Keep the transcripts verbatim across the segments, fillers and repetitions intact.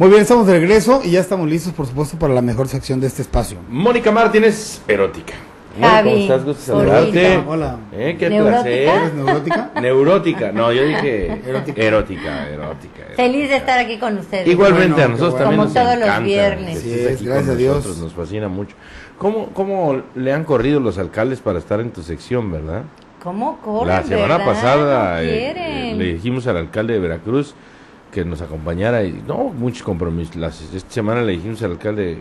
Muy bien, estamos de regreso y ya estamos listos, por supuesto, para la mejor sección de este espacio. Mónica Martínez, erótica. Javi, ¿Cómo estás? Gusto saludarte. Hola. Eh, qué ¿Neurótica? placer. ¿Eres neurótica? Neurótica. No, yo dije Erótica. erótica, erótica. erótica. Feliz de estar aquí con ustedes. Igualmente Bueno, a nosotros qué también bueno. nos Como todos los encanta viernes. que Así estés es, aquí gracias con a Dios. nosotros, nos fascina mucho. ¿Cómo, ¿Cómo le han corrido los alcaldes para estar en tu sección, verdad? ¿Cómo corren? La semana verdad? pasada No eh, quieren. eh, le dijimos al alcalde de Veracruz que nos acompañara y no, muchos compromisos. Las- esta semana le dijimos al alcalde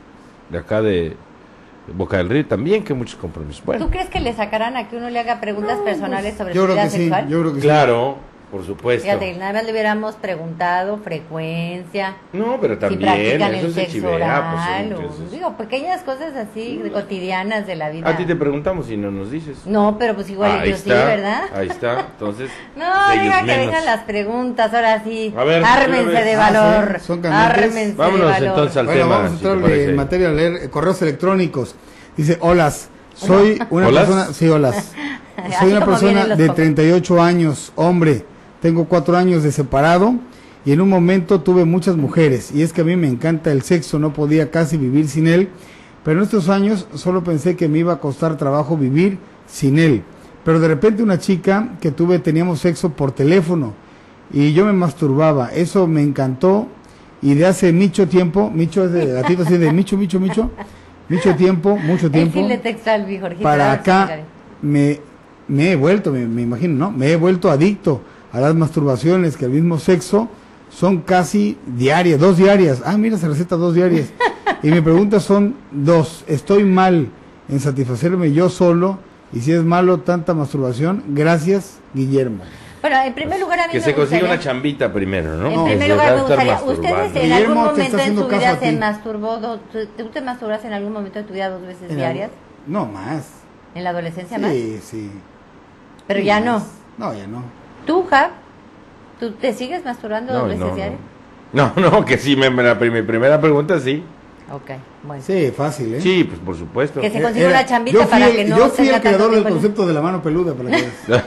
de acá de Boca del Río también que muchos compromisos. Bueno, ¿Tú crees que le sacarán a que uno le haga preguntas personales sobre Yo su creo vida que sí, sexual? yo creo que claro, por supuesto. Fíjate, nada más le hubiéramos preguntado frecuencia, No, pero si también practican eso el se sexo chivea. oral, Pues, o- entonces- digo, pequeñas cosas así, de cotidianas de la vida. a ti te preguntamos y no nos dices. No, pero pues igual Ahí yo sí, está, ¿verdad? Ahí está, entonces. No, de ellos diga que menos. dejan las preguntas, ahora sí. A ver, ármense una vez. de Ah, valor. ¿sí? ¿Son candentes? Ármense Vámonos de valor. entonces al Bueno, tema. vamos a si te entrarle parece. en materia a leer eh, correos electrónicos. Dice, holas, soy una ¿Olas? persona, sí, olas. Así Soy una como persona vienen los de comentarios. treinta y ocho años, hombre, tengo cuatro años de separado y en un momento tuve muchas mujeres y es que a mí me encanta el sexo, no podía casi vivir sin él, pero en estos años solo pensé que me iba a costar trabajo vivir sin él, pero de repente una chica que tuve teníamos sexo por teléfono y yo me masturbaba, eso me encantó y de hace mucho tiempo, Micho es de gatito así de Micho, Micho, Micho, mucho tiempo, mucho tiempo. Él sí le texta al Jorgito, Para ahora sí, acá Karen. me, me he vuelto, me, me imagino, ¿no? Me he vuelto adicto a las masturbaciones que al mismo sexo son casi diarias, dos diarias. Ah, mira, se receta dos diarias. Y mi pregunta son dos. ¿Estoy mal en satisfacerme yo solo? Y si es malo tanta masturbación, gracias, Guillermo. Bueno, en primer lugar a mí Que me se consiga gustaría- una chambita primero, ¿no? En No, primer Que lugar se me va a estar gustaría, masturbando. ¿ustedes en Guillermo, algún te está momento en haciendo su caso vida a se ti. masturbó, do- tú, tú te masturbaste en algún momento de tu vida dos veces En diarias? algún- No, más. ¿En la adolescencia más? Sí, sí. Pero Sí, ya más. no. No, ya no. ¿Tú, Jav? ¿Tú te sigues masturbando dos No, veces no, diarias? no. No, no, que sí, me, me la, mi primera pregunta sí. Ok, bueno. Sí, fácil, ¿eh? Sí, pues por supuesto. Que se Eh, consiga era- una chambita yo fui para el- que no Yo fui tenga el creador tanto del tiempo. concepto de la mano peluda, para que veas.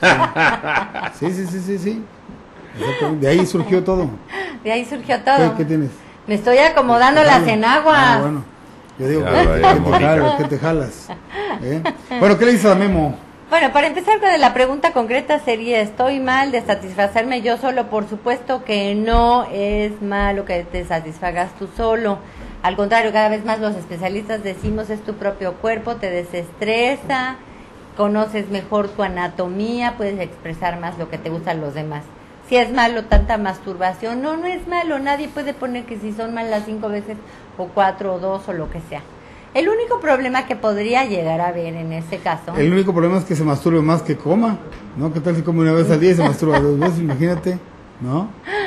Sí, sí, sí, sí, sí. Exactamente. De ahí surgió todo. De ahí surgió ¿Qué, todo. qué tienes? Me estoy acomodando ¿Te las jalo? enaguas. Ah, bueno. Yo digo, Ya, que, vaya, que te Mónica. jalo, que te jalas. ¿Eh? Bueno, ¿qué le dices a Memo? Bueno, para empezar con la pregunta concreta sería, ¿estoy mal de satisfacerme yo solo? Por supuesto que no es malo que te satisfagas tú solo. Al contrario, cada vez más los especialistas decimos es tu propio cuerpo, te desestresa, conoces mejor tu anatomía, puedes expresar más lo que te gusta a los demás. Si es malo tanta masturbación, no, no es malo, nadie puede poner que si son malas cinco veces o cuatro o dos o lo que sea. El único problema que podría llegar a haber en ese caso... El único problema es que se masturbe más que coma, ¿no? ¿Qué tal si come una vez al día y se masturba dos veces? Imagínate, ¿no?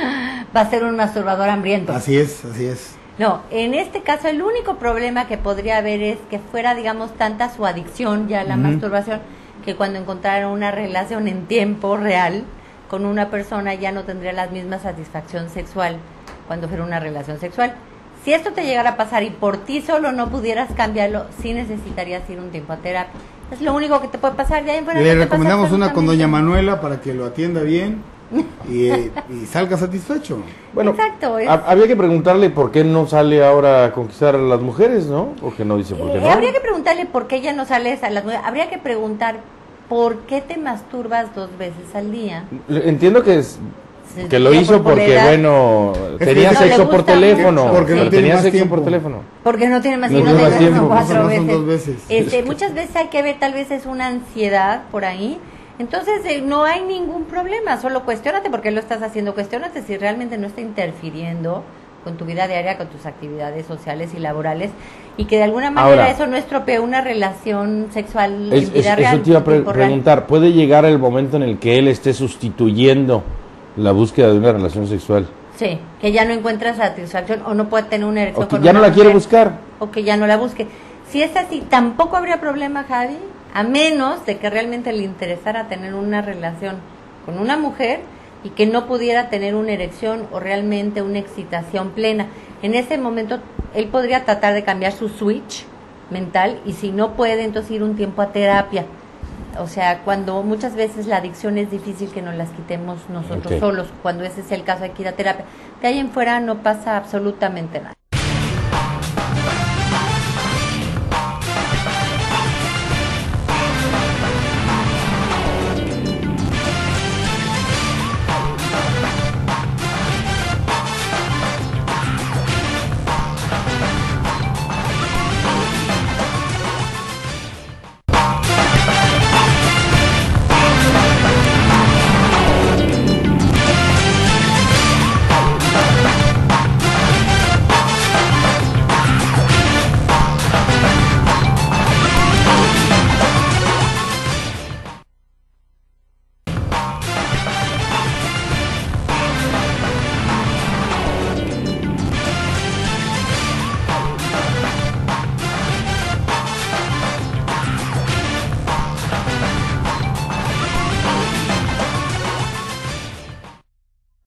va a ser un masturbador hambriento. Así es, así es. No, en este caso el único problema que podría haber es que fuera, digamos, tanta su adicción ya a la Ujú. masturbación, que cuando encontrara una relación en tiempo real con una persona ya no tendría la misma satisfacción sexual cuando fuera una relación sexual. Si esto te llegara a pasar y por ti solo no pudieras cambiarlo, sí necesitarías ir un tiempo a terapia. Es lo único que te puede pasar. Ya en fuera Le no te recomendamos pasa una con absolutamente doña nada. Manuela para que lo atienda bien y, eh, y salga satisfecho. Bueno, Exacto, es- ha- había que preguntarle por qué no sale ahora a conquistar a las mujeres, ¿no? ¿O que no dice por qué Eh, no? Habría que preguntarle por qué ya no sales a las nueve. Habría que preguntar por qué te masturbas dos veces al día. Entiendo que es Sí, que lo ya hizo por porque, edad. bueno, que tenía no le sexo por gusta teléfono. mucho. Porque no pero tiene tenía más sexo tiempo. por teléfono. Porque no tiene más No tiempo tiene de más tres o tiempo. cuatro No son veces. dos veces. Este, muchas veces hay que ver, tal vez es una ansiedad por ahí. Entonces eh, no hay ningún problema, solo cuestiónate por qué lo estás haciendo, cuestiónate si realmente no está interfiriendo con tu vida diaria, con tus actividades sociales y laborales, y que de alguna manera Ahora, eso no estropee una relación sexual Es- en vida es- real. eso te iba a en pre- tiempo real. preguntar, ¿puede llegar el momento en el que él esté sustituyendo la búsqueda de una relación sexual? Sí, que ya no encuentra satisfacción o no puede tener una erección O que con ya una no la quiere mujer, buscar. o que ya no la busque. Si es así, tampoco habría problema, Javi, a menos de que realmente le interesara tener una relación con una mujer y que no pudiera tener una erección o realmente una excitación plena. En ese momento, él podría tratar de cambiar su switch mental y si no puede, entonces ir un tiempo a terapia. O sea, cuando muchas veces la adicción es difícil que nos las quitemos nosotros Ok. solos, cuando ese es el caso hay que ir a terapia. De ahí en fuera no pasa absolutamente nada.